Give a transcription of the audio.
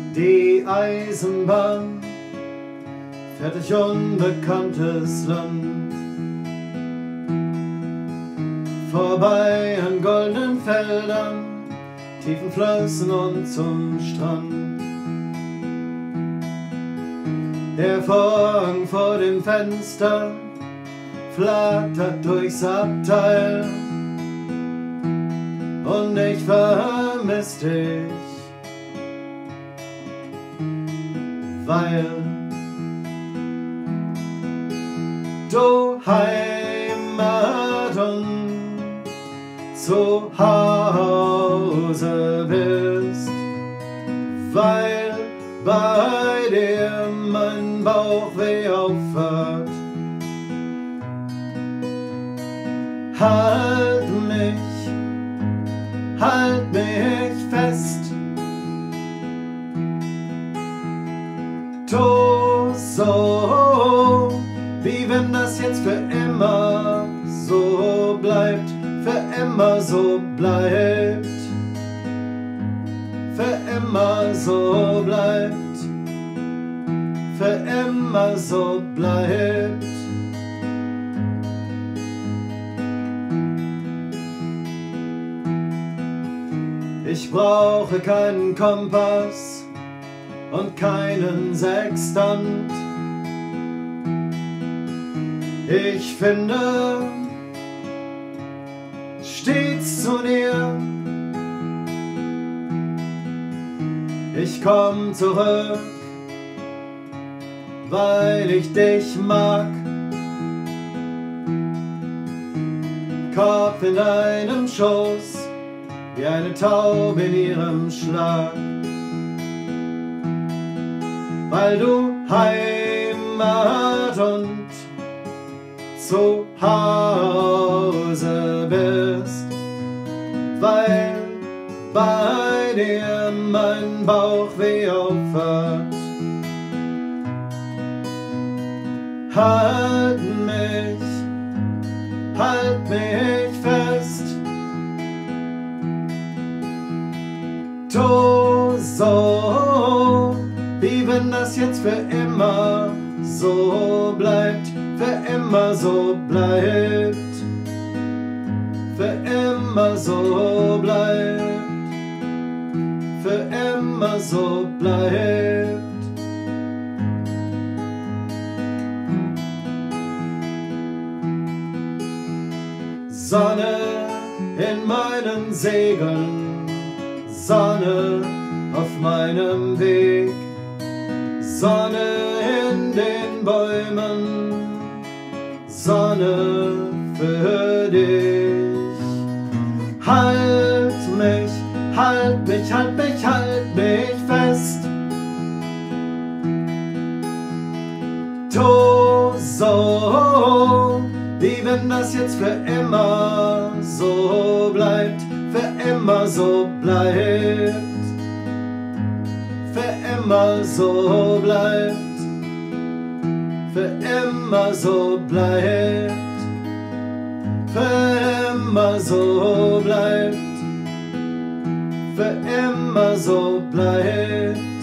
Die Eisenbahn fährt durch unbekanntes Land, vorbei an goldenen Feldern, tiefen Flüssen und zum Strand. Der Vorhang vor dem Fenster flattert durchs Abteil und ich vermiss dich, weil du Heimat und zu Hause bist, weil bei dir mein Bauchweh aufhört. Halt mich fest, tu so, wie wenn das jetzt für immer so bleibt, für immer so bleibt, für immer so bleibt, für immer so bleibt. Ich brauche keinen Kompass und keinen Sextant. Ich finde stets zu dir. Ich komm zurück, weil ich dich mag. Kopf in deinem Schoß, wie eine Taube in ihrem Schlag, weil du Heimat und zu Hause bist, weil bei dir mein Bauchweh aufhört. Halt mich fest, tu so, wie wenn das jetzt für immer so bleibt, für immer so bleibt, für immer so bleibt, für immer so bleibt. Sonne in meinen Segeln, Sonne auf meinem Weg, Sonne in den Bäumen, Sonne für dich. Halt mich fest, tu so, wie wenn das jetzt für immer so bleibt, für immer so bleibt, für immer so bleibt, für immer so bleibt, für immer so bleibt, für immer so bleibt.